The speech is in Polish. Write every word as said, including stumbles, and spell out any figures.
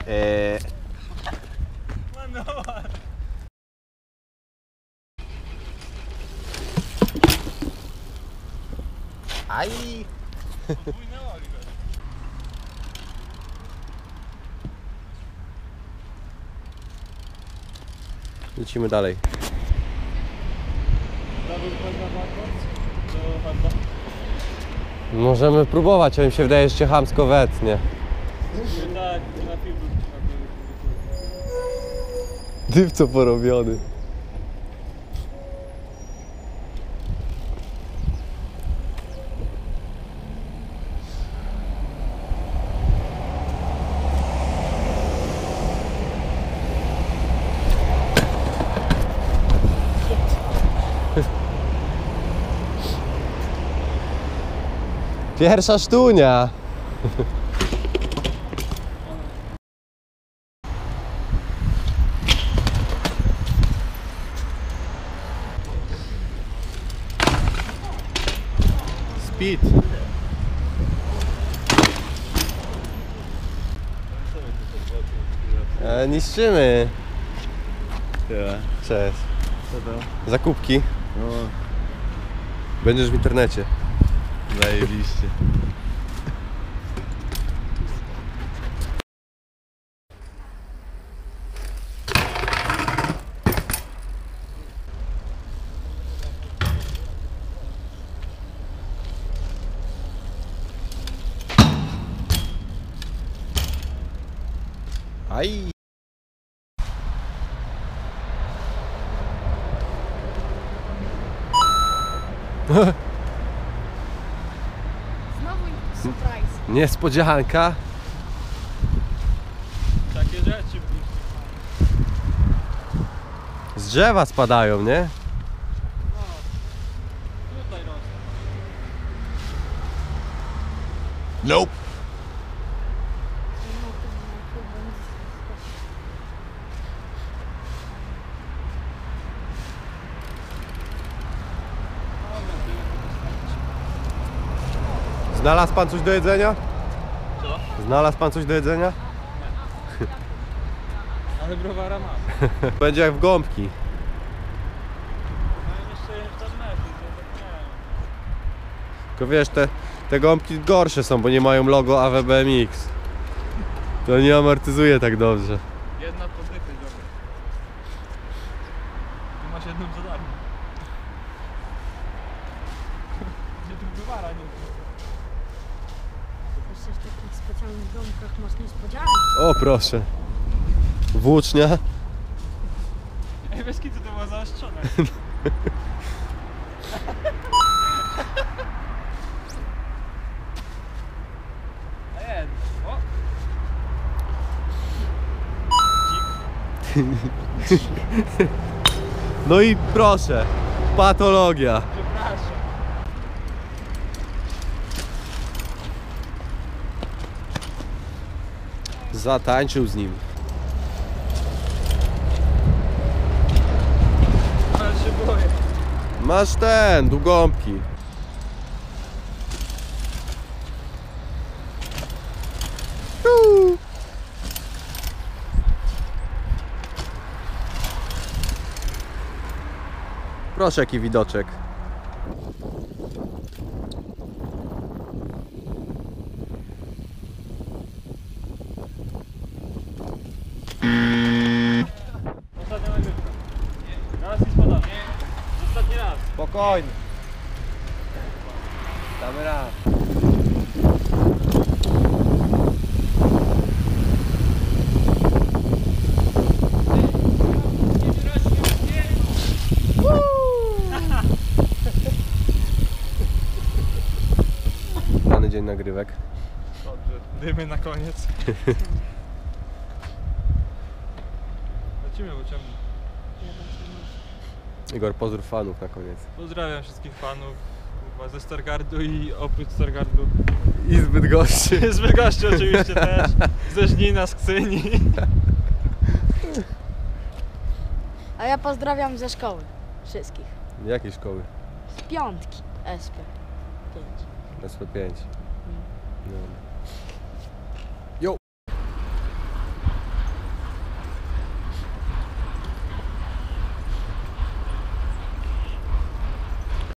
Eee... Aj! Lecimy dalej. Możemy próbować, a mi się wydaje, że się chamsko wetnie. Tak, na piłku. Ty co porobiony. Pierwsza sztunia. Speed. E, niszczymy. Cześć. Zakupki. No, Będziesz w internecie. zajebiście. Aj. Znowu surprise. Niespodzianka. Takie rzeczy. Z drzewa spadają, nie? Tutaj rosną. Nope. Znalazł pan coś do jedzenia? Co? Znalazł pan coś do jedzenia? Ale browara mam. Będzie jak w gąbki. Mam jeszcze internety, to zapomniałem. Tylko wiesz, te, te gąbki gorsze są, bo nie mają logo A W B M X. To nie amortyzuje tak dobrze. Jedna poddychy, dobra. Tu masz jedną za darmo. Gdzie tu browara nie było? Jeszcze w takich specjalnych domkach masz niespodzianki. O proszę. Włócznia. Ej, bez kitu to było zaostrzone. A jedno. O! No i proszę. Patologia. Przepraszam. Zatańczył z nim. Ale się boję. Masz ten, długąbki. Uuu. Proszę, jaki widoczek. Ostatnia nagrywka. Raz i spadamy. Ostatni raz. Spokojnie. Damy raz. Dany dzień nagrywek. Dobrze, dymy na koniec. Lecimy, bo czemu? Igor, pozdrów fanów na koniec. Pozdrawiam wszystkich fanów kurwa, ze Stargardu i oprócz Stargardu. I zbyt gości. Z Bydgoszczy oczywiście też. Ze Żnina, z Kcyni. A ja pozdrawiam ze szkoły. Wszystkich. Jakiej szkoły? Z piątki. S P pięć. S P pięć. No.